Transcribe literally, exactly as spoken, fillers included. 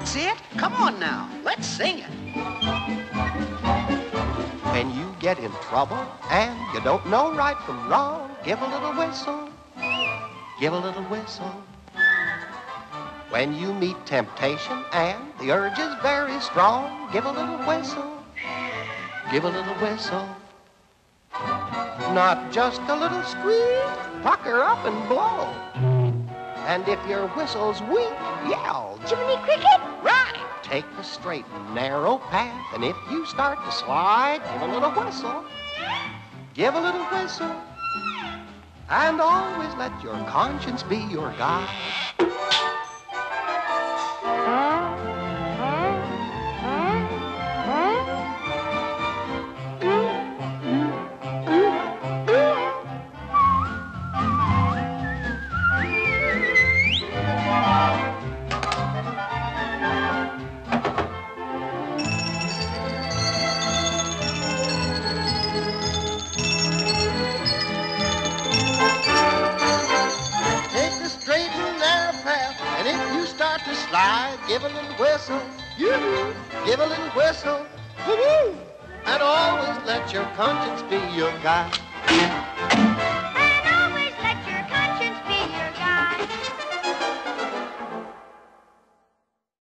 That's it. Come on now. Let's sing it. When you get in trouble and you don't know right from wrong, give a little whistle. Give a little whistle. When you meet temptation and the urge is very strong, give a little whistle. Give a little whistle. Not just a little squeak, pucker up and blow. And if your whistle's weak, yell, Jiminy Cricket! Right. Take the straight and narrow path, and if you start to slide, give a little whistle. Give a little whistle. And always let your conscience be your guide. And if you start to slide, give a little whistle. Yoo-hoo. Give a little whistle. Woo-hoo. And always let your conscience be your guide.